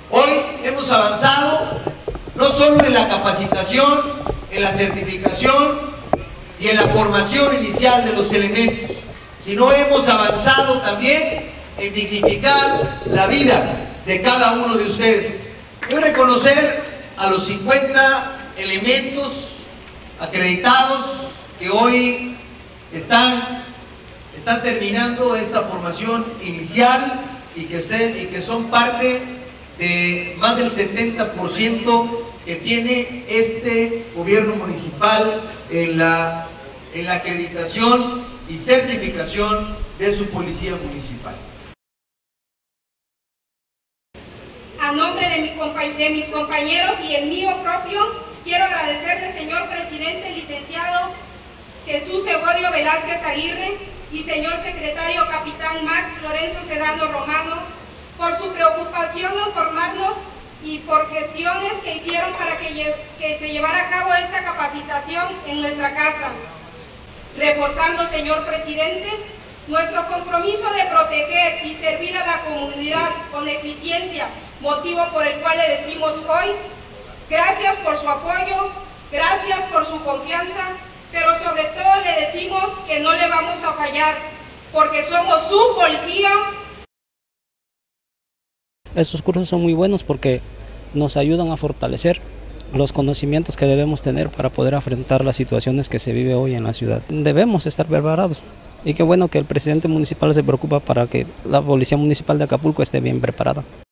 Hoy hemos avanzado no solo en la capacitación, en la certificación y en la formación inicial de los elementos, sino hemos avanzado también en dignificar la vida de cada uno de ustedes. Quiero reconocer a los 50 elementos acreditados que hoy están terminando esta formación inicial y que son parte de más del 70% que tiene este gobierno municipal en la acreditación y certificación de su policía municipal. A nombre de mis compañeros y el mío propio, quiero agradecerle, señor presidente, licenciado Jesús Evodio Velázquez Aguirre y señor secretario capitán Max Lorenzo Sedano Romano, por su preocupación en formarnos y por gestiones que hicieron para que se llevara a cabo esta capacitación en nuestra casa, reforzando, señor presidente, nuestro compromiso de proteger y servir a la comunidad con eficiencia, motivo por el cual le decimos hoy, gracias por su apoyo, gracias por su confianza, pero sobre todo le decimos que no le vamos a fallar, porque somos su policía. Estos cursos son muy buenos porque nos ayudan a fortalecer los conocimientos que debemos tener para poder afrontar las situaciones que se vive hoy en la ciudad. Debemos estar preparados y qué bueno que el presidente municipal se preocupa para que la Policía Municipal de Acapulco esté bien preparada.